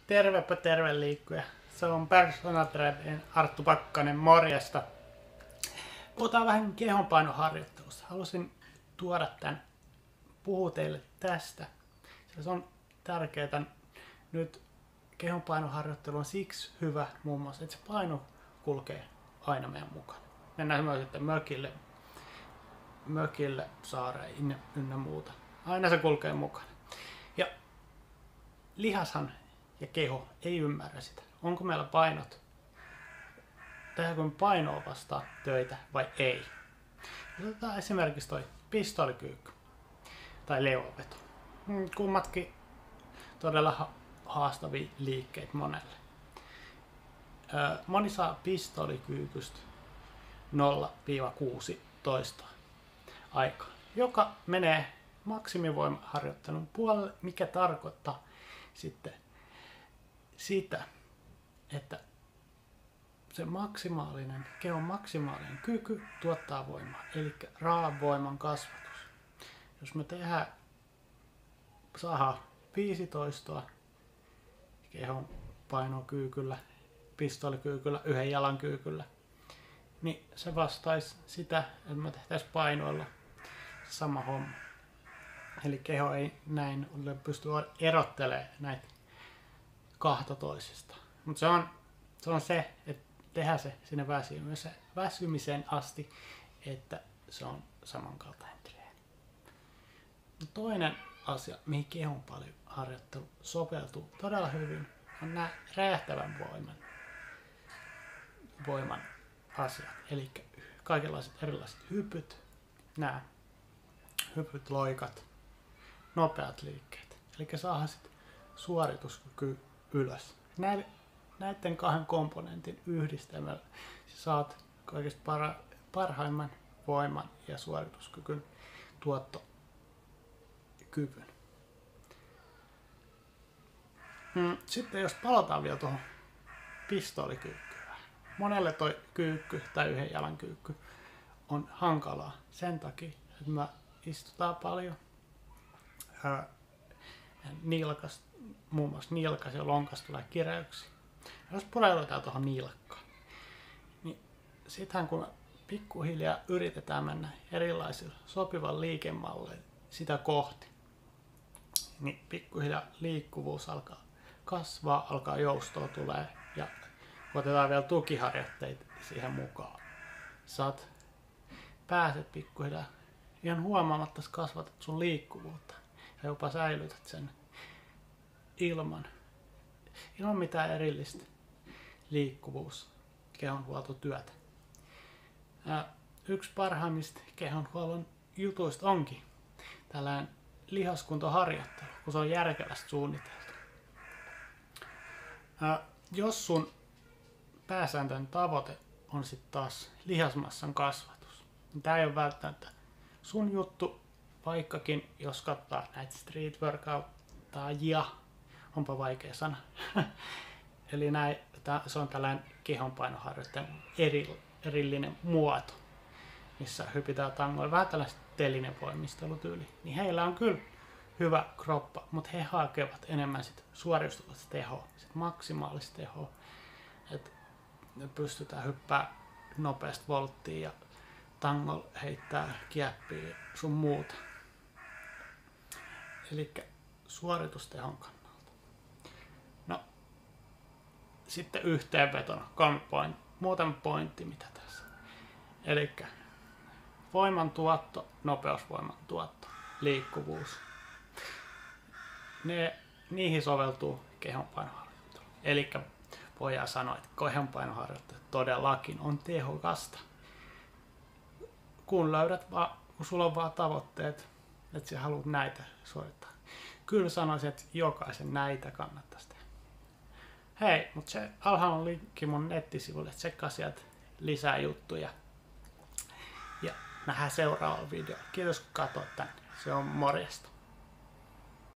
Tervepä terve liikkuja. Se on Personal Trainin Arttu Pakkanen, morjesta. Puhutaan vähän kehonpainoharjoittelusta. Halusin tuoda puhua teille tästä. Se on tärkeää. Nyt kehonpainoharjoittelu on siksi hyvä muun muassa, että se paino kulkee aina meidän mukana. Mennään myös sitten mökille, saareen ynnä muuta. Aina se kulkee mukana. Ja lihashan ja keho ei ymmärrä sitä. Onko meillä painot? Tehdäänkö me painoa vastaan töitä vai ei? Otetaan esimerkiksi toi pistolikyykky tai leuaveto. Kummatkin todella haastavia liikkeitä monelle. Moni saa pistolikyykystä 0-16 toistoa aikaa, joka menee maksimivoimaharjoittelun puolelle, mikä tarkoittaa sitten sitä, että se kehon maksimaalinen kyky tuottaa voimaa, eli raa'an voiman kasvatus. Jos me saadaan 15 kehon painokyykyllä, pistolikyykyllä, yhden jalan kyykyllä, niin se vastaisi sitä, että me tehtäisiin painoilla sama homma. Eli keho ei näin pysty erottelemaan näitä kahta toisista. Mutta se on se, että tehdään se sinne väsymiseen asti, että se on samankaltainen treeni. Toinen asia, mihin kehonpainoharjoittelu sopeutuu todella hyvin, on nämä räjähtävän voiman asiat. Eli kaikenlaiset erilaiset hypyt, nämä hypyt, loikat, nopeat liikkeet. Eli saadaan sitten suorituskyky ylös. Näiden kahden komponentin yhdistelmällä saat kaikista parhaimman voiman ja suorituskyvyn tuottokyvyn. Sitten jos palataan vielä tuohon pistolikyykkyyn. Monelle toi kyykky tai yhden jalan kyykky on hankalaa sen takia, että me istutaan paljon. Muun muassa nilkas ja lonkas tulee kireyksiä. Jos pureudutaan tuohon nilkkaan, niin sittenhän kun pikkuhiljaa yritetään mennä erilaisilla sopivan liikemalleilla sitä kohti, niin pikkuhiljaa liikkuvuus alkaa kasvaa, alkaa joustoa tulee ja otetaan vielä tukiharjoitteita siihen mukaan. Pääset pikkuhiljaa ihan huomaamatta kasvatat sun liikkuvuutta ja jopa säilytät sen ilman mitään erillistä kehonhuoltotyötä. Yksi parhaimmista kehonhuollon jutuista onkin tällainen lihaskuntoharjoittelu, kun se on järkevästi suunniteltu. Jos sun pääsääntöinen tavoite on sitten taas lihasmassan kasvatus, niin tämä ei ole välttämättä sun juttu, vaikkakin jos katsotaan näitä street workouttajia, onpa vaikea sana. Eli se on tällainen kehonpainoharjoittelun erillinen muoto, missä hypitään tangoilla, vähän tällaista telinen voimistelutyyli. Niin heillä on kyllä hyvä kroppa, mutta he hakevat enemmän sit suoristusta tehoa, sit maksimaalista tehoa. Että pystytään hyppää nopeasti volttiin ja tangolla heittää kieppiä sun muuta. Eli suoritustehon kannalta. No, sitten yhteenvetona muutama pointti mitä tässä. Eli voimantuotto, nopeusvoiman tuotto, liikkuvuus. Niihin soveltuu kehonpainoharjoittelu. Eli voidaan sanoa, että kehonpainoharjoittelu todellakin on tehokasta. Kun sulla on vaan tavoitteet, että sä haluat näitä suorittaa. Kyllä sanoisin, että jokaisen näitä kannattaisi tehdä. Hei, mutta se alhaalla on linkki mun nettisivulle, tsekkaa sieltä lisää juttuja. Ja nähdään seuraavalla videolla. Kiitos kun katsoit tän. Se on morjesta.